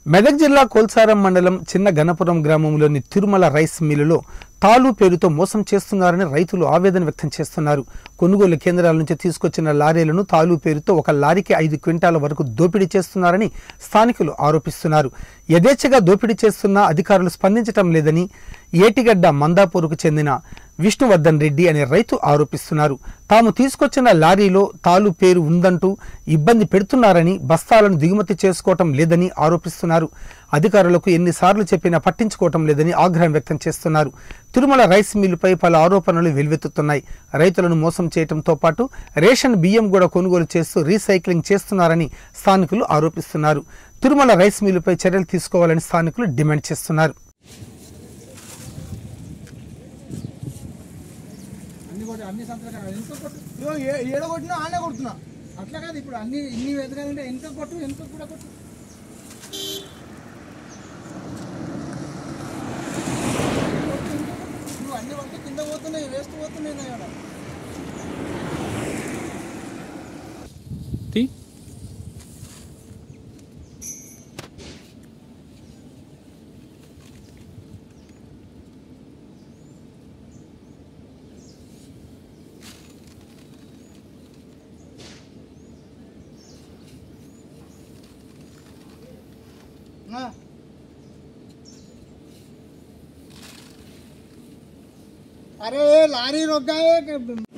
మెదక్ జిల్లా కోల్సారం మండలం చిన్న గణపురం గ్రామంలోని తిరుమల రైస్ మిల్లులో తాలు పేరుతో మోసం చేస్తున్నారని రైతులు ఆవేదన వ్యక్తం చేస్తున్నారు. కొనుగోలు కేంద్రాల నుంచి తీసుకొచ్చిన లారీలను తాలు పేరుతో ఒక లారీకి 5 క్వింటాల వరకు దోపిడీ చేస్తున్నారని స్థానికులు ఆరోపిస్తున్నారు. యథేచ్ఛగా దోపిడీ చేస్తున్న అధికారులు స్పందించటం లేదని ఏటిగడ్డ మందాపూర్కు చెందిన విష్ణువర్ధన్ రెడ్డి అనే రైతు ఆరోపిస్తున్నారు. తాము తీసుకొచ్చిన లారీలో తాలు పేరు ఉందంటూ ఇబ్బంది పెడుతున్నారని, బస్తాలను దిగుమతి చేసుకోవటం లేదని ఆరోపిస్తున్నారు. అధికారులకు ఎన్నిసార్లు చెప్పినా పట్టించుకోవటం లేదని ఆగ్రహం వ్యక్తం చేస్తున్నారు. తిరుమల రైస్ మిల్లుపై పలు ఆరోపణలు వెల్లువెత్తుతున్నాయి. రైతులను మోసం చేయడంతో పాటు రేషన్ బియ్యం కూడా కొనుగోలు చేస్తూ రీసైక్లింగ్ చేస్తున్నారని స్థానికులు ఆరోపిస్తున్నారు. తిరుమల రైస్ మిల్లుపై చర్యలు తీసుకోవాలని స్థానికులు డిమాండ్ చేస్తున్నారు. అన్ని సంతకాలు ఎంత కొట్టు ఏడగొట్టినా ఆనే కొడుతున్నా అట్లా కాదు. ఇప్పుడు అన్ని ఇన్ని వెతకాలంటే ఎంత కొట్టు ఎంత కూడా కొట్టు. నువ్వు అన్ని పడితే కింద పోతున్నాయి, వేస్ట్ పోతున్నాయి. अरे लारी रोक गए।